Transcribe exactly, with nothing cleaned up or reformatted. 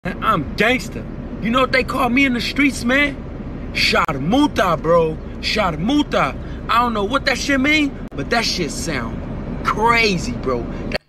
I'm gangster. You know what they call me in the streets, man? Sharmuta, bro. Sharmuta. I don't know what that shit mean, but that shit sound crazy, bro.